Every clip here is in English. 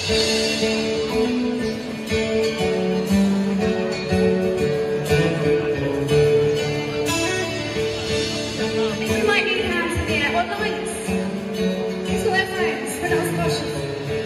might need hands in the air or lights. To their phones, but that was cautious.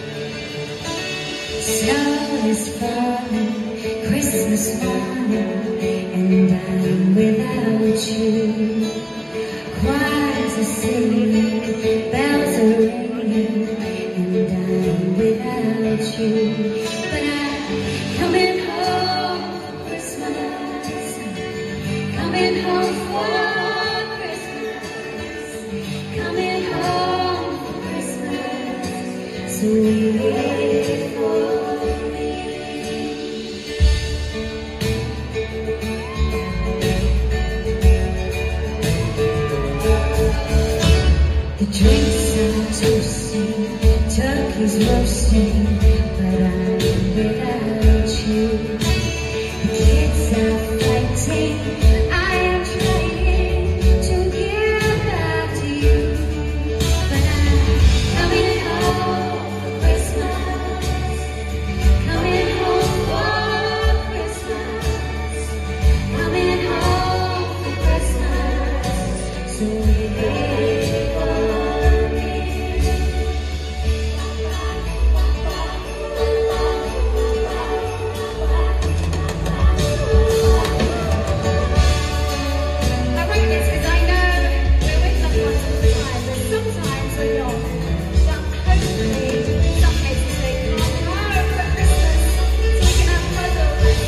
Snow is falling, Christmas morning, and I'm without you. Choirs are singing, bells are ringing, and I'm without you. But I'm coming home for Christmas, coming home for Christmas, coming home for Christmas. So wait for me. The drinks are toasting, turkey's roasting, but I'm without you. The kids are fighting, I am trying to get back to you. But I'm coming home for Christmas, coming home for Christmas, coming home for Christmas. So wait for me. I write this because I know we're with loved ones all the time, but sometimes we're not. But hopefully, in some cases, they come home for Christmas so we can have puzzles.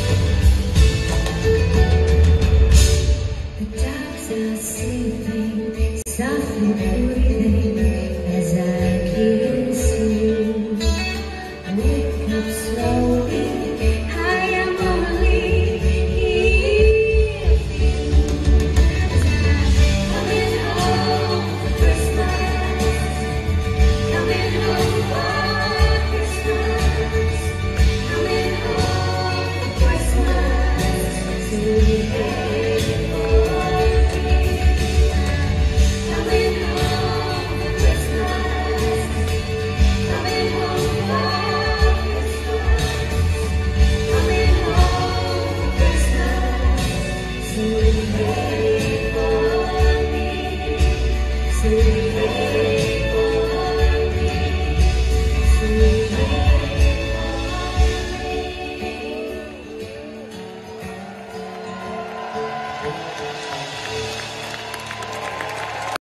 The dogs are sleeping, softly breathing as I kiss you. Wake up slowly, I am only here for you. Coming home for Christmas, coming home for Christmas, coming home for Christmas. So wait for me. Coming home for Christmas, coming home for Christmas, coming home for Christmas. So wait for me, so wait.